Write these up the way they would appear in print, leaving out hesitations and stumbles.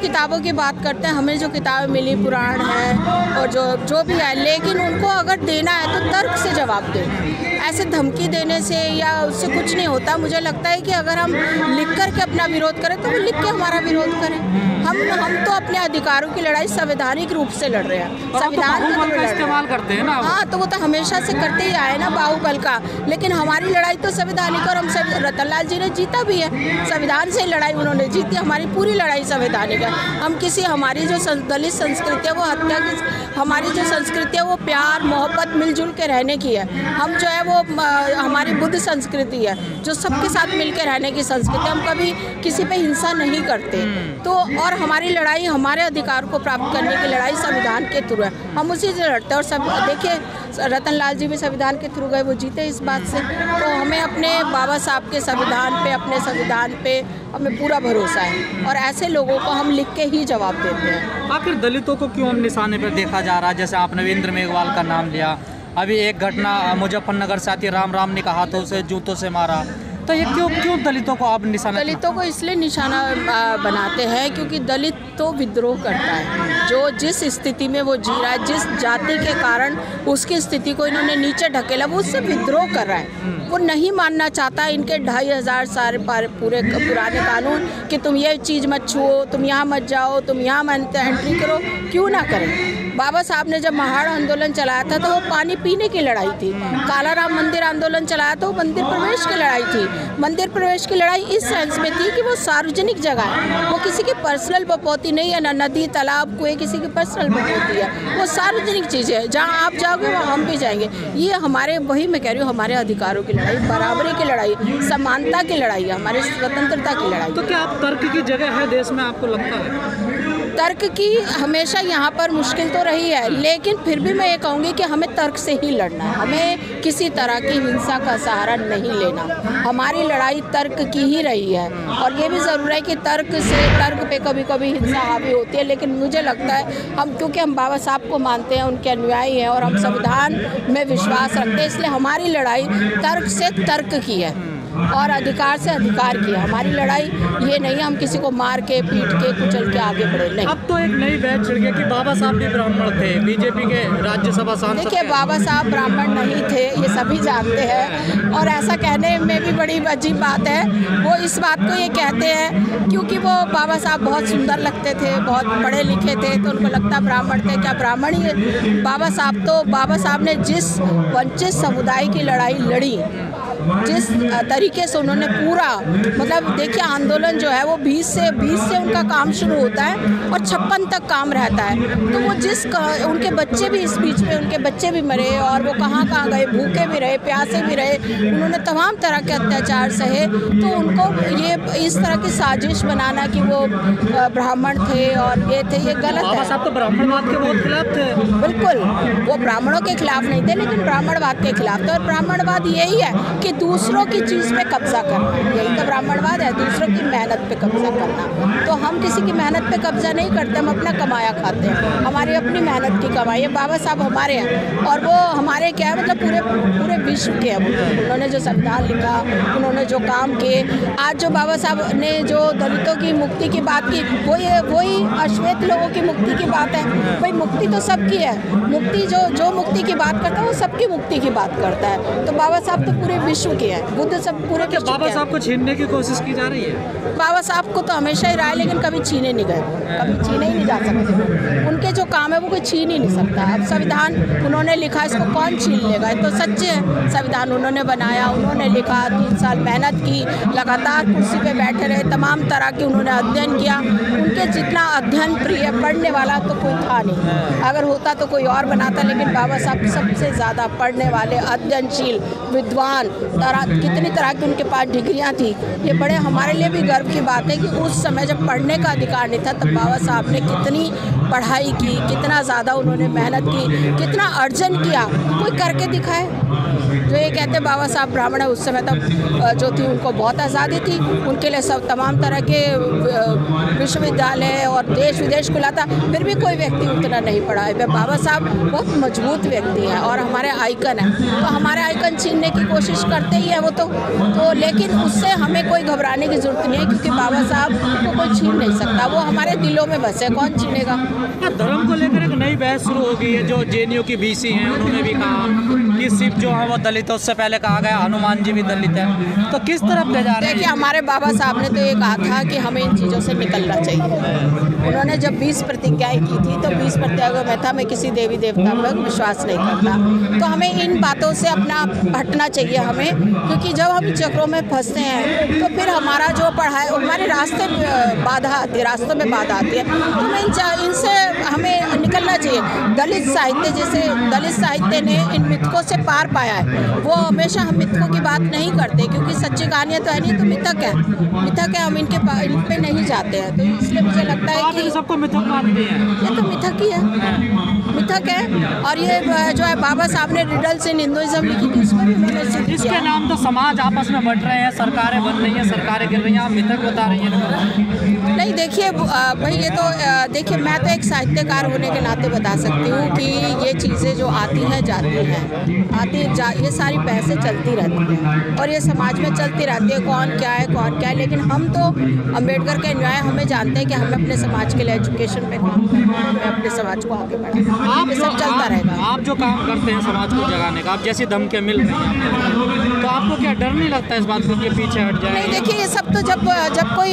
किताबों की बात करते हैं, हमें जो किताबें मिली पुराण है और जो भी है, लेकिन उनको अगर देना है तो तर्क से जवाब दें। ऐसे धमकी देने से या उससे कुछ नहीं होता। मुझे लगता है कि अगर हम लिख कर के अपना विरोध करें तो वो लिख के हमारा विरोध करें। हम तो अपने अधिकारों की लड़ाई संवैधानिक रूप से लड़ रहे हैं, संविधान का इस्तेमाल करते हैं ना। हाँ, तो वो तो हमेशा से करते ही आए ना बाहुबल का, लेकिन हमारी लड़ाई तो संवैधानिक, और हम रतनलाल जी ने जीता भी है, संविधान से लड़ाई उन्होंने जीती। हमारी पूरी लड़ाई संवैधानिक है। हम किसी, हमारी जो दलित संस्कृति है वो हत्या की, हमारी जो संस्कृति है वो प्यार मोहब्बत मिलजुल के रहने की है। हम जो है वो हमारी बुद्ध संस्कृति है जो सबके साथ मिलकर रहने की संस्कृति। हम कभी किसी पे हिंसा नहीं करते। तो और हमारी लड़ाई, हमारे अधिकार को प्राप्त करने की लड़ाई संविधान के थ्रू है, हम उसी से लड़ते हैं। और सब देखिए रतनलाल जी भी संविधान के थ्रू गए, वो जीते इस बात से। तो हमें अपने बाबा साहब के संविधान पे, अपने संविधान पे हमें पूरा भरोसा है, और ऐसे लोगों को हम लिख के ही जवाब देते हैं। आखिर दलितों को क्यों निशाने पर देखा जा रहा है? जैसे आपने इंद्र मेघवाल का नाम लिया, अभी एक घटना मुजफ्फरनगर से आती, राम ने कहा तो उसे जूतों से मारा। तो ये क्यों दलितों को आप निशाना? दलितों को इसलिए निशाना बनाते हैं क्योंकि दलित तो विद्रोह करता है। जो जिस स्थिति में वो जी रहा है, जिस जाति के कारण उसकी स्थिति को इन्होंने नीचे ढकेला, वो उससे विद्रोह कर रहा है। वो नहीं मानना चाहता इनके 2500 सारे पूरे पुराने कानून कि तुम ये चीज़ मत छुओ, तुम यहाँ मत जाओ, तुम यहाँ मत एंट्री करो, क्यों ना करें। बाबा साहब ने जब महाड़ आंदोलन चलाया था तो वो पानी पीने की लड़ाई थी। काला राम मंदिर आंदोलन चलाया तो वो मंदिर प्रवेश की लड़ाई थी। मंदिर प्रवेश की लड़ाई इस सेंस में थी कि वो सार्वजनिक जगह है, वो किसी की पर्सनल बपौती नहीं है, ना नदी तालाब कुएं किसी की पर्सनल बपौती है, वो सार्वजनिक चीज़ है। जहाँ आप जाओगे वहाँ हम भी जाएंगे। ये हमारे, वही मैं कह रही हूँ, हमारे अधिकारों की लड़ाई, बराबरी की लड़ाई, समानता की लड़ाई है, हमारी स्वतंत्रता की लड़ाई। तो क्या आप तर्क की जगह है देश में, आपको लगता है? तर्क की हमेशा यहाँ पर मुश्किल तो रही है, लेकिन फिर भी मैं ये कहूँगी कि हमें तर्क से ही लड़ना है। हमें किसी तरह की हिंसा का सहारा नहीं लेना। हमारी लड़ाई तर्क की ही रही है, और ये भी ज़रूर है कि तर्क पे कभी कभी हिंसा हावी होती है, लेकिन मुझे लगता है क्योंकि हम बाबा साहब को मानते हैं, उनके अनुयायी हैं, और हम संविधान में विश्वास रखते हैं, इसलिए हमारी लड़ाई तर्क से तर्क की है और अधिकार से अधिकार की है। हमारी लड़ाई ये नहीं है हम किसी को मार के पीट के कुचल के आगे बढ़े, नहीं। अब तो एक नई बहस छिड़ गई कि बाबा साहब भी ब्राह्मण थे, बीजेपी के राज्यसभा सांसद। देखिए, बाबा साहब ब्राह्मण नहीं थे, ये सभी जानते हैं, और ऐसा कहने में भी बड़ी अजीब बात है। वो इस बात को ये कहते हैं क्योंकि वो बाबा साहब बहुत सुंदर लगते थे, बहुत पढ़े लिखे थे, तो उनको लगता ब्राह्मण थे। क्या ब्राह्मण ही है बाबा साहब? तो बाबा साहब ने जिस वंचित समुदाय की लड़ाई लड़ी, जिस तरीके से उन्होंने पूरा, मतलब देखिए आंदोलन जो है वो 20 से उनका काम शुरू होता है और 56 तक काम रहता है। तो वो उनके बच्चे भी इस बीच में, उनके बच्चे भी मरे, और वो कहाँ गए, भूखे भी रहे, प्यासे भी रहे, उन्होंने तमाम तरह के अत्याचार सहे। तो उनको ये इस तरह की साजिश बनाना कि वो ब्राह्मण थे और ये थे, ये गलत है। बाबा साहब तो ब्राह्मणवाद के बहुत खिलाफ थे। बिल्कुल, वो ब्राह्मणों के खिलाफ नहीं थे, लेकिन ब्राह्मणवाद के खिलाफ थे। और ब्राह्मणवाद यही है कि दूसरों की चीज़ पे कब्जा करना, यही तो ब्राह्मणवाद है, दूसरों की मेहनत पे कब्जा करना। तो हम किसी की मेहनत पे कब्जा नहीं करते, हम अपना कमाया खाते हैं, हमारी अपनी मेहनत की कमाई है। बाबा साहब हमारे हैं, और वो हमारे क्या है, मतलब पूरे विश्व के हैं। उन्होंने जो संविधान लिखा, उन्होंने जो काम किए, आज जो बाबा साहब ने जो दलितों की मुक्ति की बात की, वही अश्वेत लोगों की मुक्ति की बात है। भाई मुक्ति तो सबकी है, मुक्ति जो मुक्ति की बात करता है वो सबकी मुक्ति की बात करता है। तो बाबा साहब तो पूरे विश्व के हैं, बुद्ध सब पूरे विश्व के। बाबा साहब को छीनने की कोशिश की जा रही है? बाबा साहब को तो हमेशा ही रहा है, लेकिन कभी छीने नहीं गए, कभी छीने ही नहीं जा सकते। उनके जो काम है वो कोई छीन ही नहीं सकता। अब संविधान उन्होंने लिखा, इसको कौन छीन लेगा? तो सच्चे है, संविधान उन्होंने बनाया, उन्होंने लिखा, 3 साल मेहनत की, लगातार कुर्सी पे बैठे रहे, तमाम तरह की उन्होंने अध्ययन किया। उनके जितना अध्ययन प्रिय पढ़ने वाला तो कोई था नहीं, अगर होता तो कोई और बनाता, लेकिन बाबा साहब सबसे ज़्यादा पढ़ने वाले, अध्ययनशील, विद्वान, कितनी तरह की उनके पास डिग्रियां थी। ये बड़े हमारे लिए भी गर्व की बात है कि उस समय जब पढ़ने का अधिकार नहीं था तब बाबा साहब ने कितनी पढ़ाई की, कितना ज़्यादा उन्होंने मेहनत की, कितना अर्जन किया, कोई करके दिखाए। जो ये कहते बाबा साहब ब्राह्मण है, उस समय तक जो थी उनको बहुत आज़ादी थी, उनके लिए सब तमाम तरह के विश्वविद्यालय और देश विदेश खुला था, फिर भी कोई व्यक्ति उतना नहीं पढ़ा है। बाबा साहब बहुत मजबूत व्यक्ति हैं और हमारे आइकन हैं, तो हमारे आइकन छीनने की कोशिश करते ही है वो तो लेकिन उससे हमें कोई घबराने की ज़रूरत नहीं है, क्योंकि बाबा साहब को कोई छीन नहीं सकता, वो हमारे दिलों में बसे, कौन छीनेगा। धर्म को लेकर एक नई बहस शुरू हो गई है। जो जेएनयू की बीसी हैं उन्होंने भी कहा कि सिर्फ जो है वो दलित है, उससे पहले कहा गया हनुमान जी भी दलित है, तो किस तरफ ले जा रहे हैं? देखिए, हमारे बाबा साहब ने तो ये कहा था कि हमें इन चीज़ों से निकलना चाहिए। उन्होंने जब 20 प्रतिज्ञाएं की थी तो 20 प्रतिज्ञाओं में था मैं किसी देवी देवता पर विश्वास नहीं करता, तो हमें इन बातों से अपना हटना चाहिए हमें, क्योंकि जब हम चक्रों में फंसते हैं तो फिर हमारा जो पढ़ाई हमारे रास्ते में बाधा आती है, रास्तों में बाधा आती है, तो हमें इनसे हमें निकलना चाहिए। दलित साहित्य, जैसे दलित साहित्य ने इन मिथकों से पार पाया है, वो हमेशा हम मिथकों की बात नहीं करते, क्योंकि सच्ची कहानियाँ तो है नहीं, तो मिथक है, इन पे नहीं जाते हैं। तो इसलिए मुझे लगता है कि सबको मिथक मानते हैं, ये तो मिथक ही है, मिथक है। और ये जो है बाबा साहब ने रिडल्स इन हिंदुइज्म लिखी थी, इसमें भी उन्होंने सिद्ध किया। इसके नाम तो समाज आपस में बट रहे हैं, सरकारें बन रही हैं, सरकारें गिर रही हैं, आप मिथक बता रही हैं। नहीं, देखिए भाई, ये तो देखिए, मैं तो एक साहित्यकार होने के नाते बता सकती हूँ कि ये चीज़ें जो आती हैं जाती हैं, ये सारी बहसें चलती रहती हैं और ये समाज में चलती रहती है, कौन क्या है, लेकिन हम तो अम्बेडकर के न्याय हमें जानते हैं कि हमें अपने समाज के लिए एजुकेशन पे काम करना है, हमें अपने समाज को आगे बढ़ाना, ये सब चलता रहेगा। आप जो काम करते हैं समाज को जगाने का, आप जैसी धमकियाँ मिल रही हैं, तो आपको क्या डर नहीं लगता इस बात को कि पीछे हट जाए? नहीं, देखिए, ये सब तो जब कोई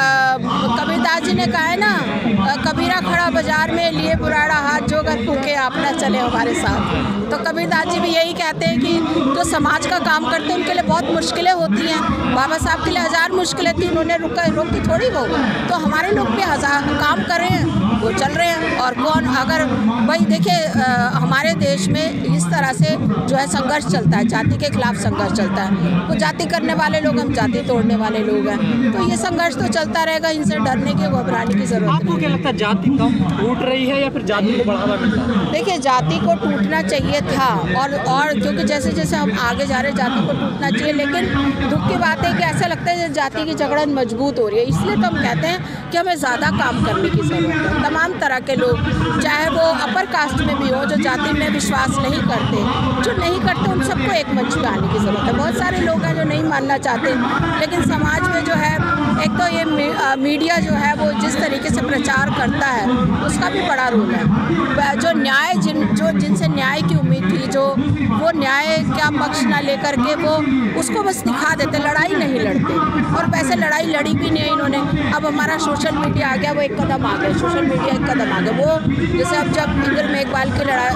कबीरदास जी ने कहा है ना, कबीरा खड़ा बाजार में लिए पुराना हाथ, जो अगर फूके आप ना चले हमारे साथ, तो कबीरदास जी भी यही कहते हैं कि जो समाज का काम करते हैं उनके लिए बहुत मुश्किलें होती हैं। बाबा साहब के लिए 1000 मुश्किलें थी, उन्होंने रोकी थोड़ी वो, तो हमारे लोग भी 1000 काम कर रहे हैं, वो चल रहे हैं। और कौन, अगर भाई देखिए, हमारे देश में इस तरह से जो है संघर्ष चलता है, जाति के खिलाफ संघर्ष चलता है, वो जाति करने वाले लोग, हम जाति तोड़ने वाले लोग हैं, तो ये संघर्ष तो चलता रहेगा, इनसे डरने की, घबराने की जरूरत नहीं। आपको क्या लगता है, जाति कम टूट रही है या फिर जाति को बढ़ावा मिल रहा है? देखिए, जाति को टूटना चाहिए था, और क्योंकि जैसे जैसे हम आगे जा रहे हैं जाति को टूटना चाहिए, लेकिन दुख की बात है कि ऐसा लगता है जाति की जकड़न मजबूत हो रही है। इसलिए तो हम कहते हैं कि हमें ज़्यादा काम करने की ज़रूरत है। तमाम तरह के लोग, चाहे वो अपर कास्ट में भी हो, जो जाति में विश्वास नहीं करते, जो नहीं करते, उन सबको एक मंच पे आने की ज़रूरत है। बहुत सारे लोग हैं जो नहीं मानना चाहते, लेकिन समाज में जो है, एक तो ये मीडिया जो है वो जिस तरीके से प्रचार करता है, उसका भी बड़ा रोल है। जो न्याय जिनसे न्याय की उम्मीद थी, जो वो न्याय का पक्ष ना लेकर के वो उसको बस दिखा देते, लड़ाई नहीं लड़ते, और वैसे लड़ाई लड़ी भी नहीं इन्होंने। अब हमारा सोशल मीडिया आ गया, वो एक कदम आ गया, सोशल मीडिया एक कदम आ गया। वो जैसे अब जब इंद्र मेघवाल की लड़ाई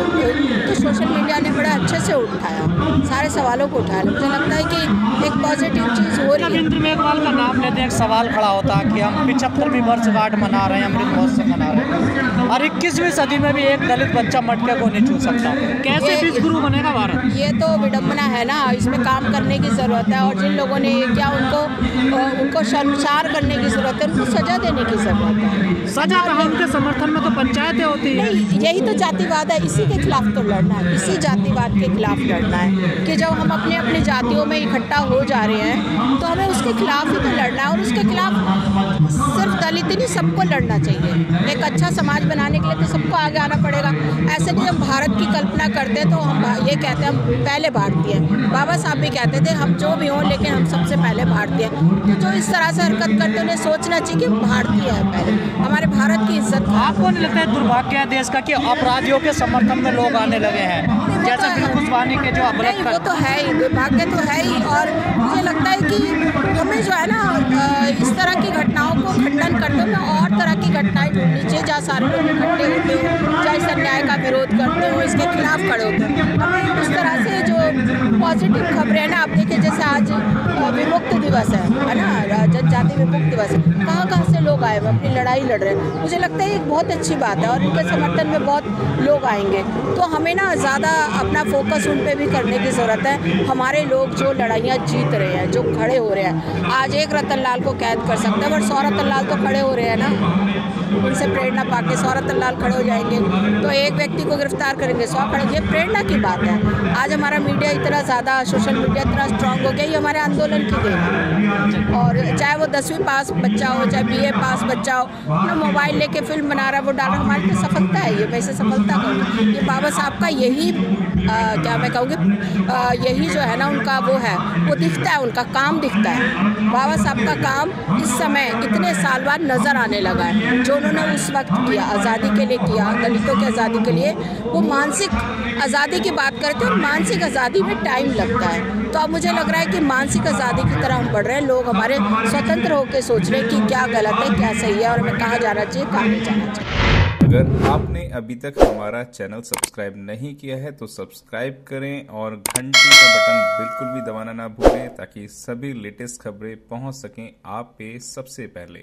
तो सोशल मीडिया ने बड़े अच्छे से उठाया, सारे सवालों को उठाया। मुझे लगता है कि एक पॉजिटिव चीज़ हो रही है। इंद्र मेघवाल का नाम लेते हैं, एक सवाल खड़ा होता है कि हम 75वीं वर्षगांठ मना रहे हैं, अमृत महोत्सव मना रहे हैं, और 21वीं सदी में भी एक दलित बच्चा मटके को नहीं छू सकता, कैसे विश्व गुरु बनेगा भारत? ये तो विडम्बना है ना, इसमें काम करने की ज़रूरत है, और जिन लोगों ने क्या उनको शर्मसार करने की ज़रूरत है, उनको सज़ा देने की ज़रूरत है। सजा कहाँ, उनके समर्थन में तो पंचायतें होती है। यही तो जातिवाद है, इसी के खिलाफ तो लड़ना है, इसी जातिवाद के खिलाफ लड़ना है कि जब हम अपने अपनी जातियों में इकट्ठा हो जा रहे हैं तो हमें उसके खिलाफ ही तो लड़ना है, और उसके खिलाफ सिर्फ दलित ही नहीं, सबको लड़ना चाहिए। एक अच्छा समाज बनाने के लिए तो सबको आगे आना पड़ेगा। ऐसे नहीं, जब भारत की कल्पना करते तो हम ये कहते हैं हम पहले भारतीय हैं। बाबा साहब भी कहते थे हम जो भी हों, लेकिन हम सबसे पहले भारतीय हैं। तो जो इस तरह से हरकत करते उन्हें सोचना चाहिए कि भारतीय है पहले, हमारे भारत की इज्जत। आपको नहीं लगता है दुर्भाग्य है देश का कि अपराधियों के समर्थन में लोग आने लगे हैं, जैसे खुशवानी के जो नहीं, वो तो है ही, दुर्भाग्य तो है ही। और मुझे लगता है कि हमें जो है ना, इस तरह की घटनाओं को खंडन करते हुए और तरह की घटनाएं ढूंढनी चाहिए, जहाँ सारे लोग इकट्ठे होते हो, चाहे इस अन्याय का विरोध करते हो, इसके खिलाफ खड़े होते हो। हमें उस तरह से जो पॉजिटिव खबरें ना, आप देखिए जैसे आज विमुक्त दिवस है ना, जनजाति विमुक्त दिवस है, कहाँ से लोग आए हुए अपनी लड़ाई लड़ रहे हैं। मुझे लगता है एक बहुत अच्छी बात है, और उनके समर्थन में बहुत लोग आएंगे, तो हमें ना ज़्यादा अपना फोकस उन पे भी करने की ज़रूरत है। हमारे लोग जो लड़ाइयाँ जीत रहे हैं, जो खड़े हो रहे हैं, आज एक रतन लाल को कैद कर सकते हैं, पर 100 रतन लाल तो खड़े हो रहे हैं ना। उनसे प्रेरणा पाके 100 रतन लाल खड़े हो जाएंगे, तो एक व्यक्ति को गिरफ्तार करेंगे 100 खड़े। ये प्रेरणा की बात है। आज हमारा मीडिया इतना ज़्यादा, सोशल मीडिया इतना स्ट्रांग हो गया, ये हमारे आंदोलन की देन है। और चाहे वो 10वीं पास बच्चा हो, चाहे BA पास बच्चा हो, ना मोबाइल लेके फिल्म बना रहा है, वो डाल, हमारी तो सफलता है ये। मैं इसे सफलता कहूँगी। ये बाबा साहब का यही क्या मैं कहूँगी, यही जो है ना उनका वो है, वो दिखता है, उनका काम दिखता है। बाबा साहब का काम इस समय इतने साल बाद नज़र आने लगा है। जो उन्होंने उस वक्त किया, आज़ादी के लिए किया, दलितों की आज़ादी के लिए, वो मानसिक आज़ादी की बात करते हैं और मानसिक आज़ादी में टाइम लगता है। तो अब मुझे लग रहा है कि मानसिक आज़ादी की तरह हम बढ़ रहे हैं। लोग हमारे स्वतंत्र होकर सोच रहे हैं कि क्या गलत है, क्या सही है, और हमें कहाँ जाना चाहिए, कहाँ नहीं जाना चाहिए। अगर आपने अभी तक हमारा चैनल सब्सक्राइब नहीं किया है तो सब्सक्राइब करें और घंटी का बटन बिल्कुल भी दबाना ना भूलें, ताकि सभी लेटेस्ट खबरें पहुंच सकें आप पे सबसे पहले।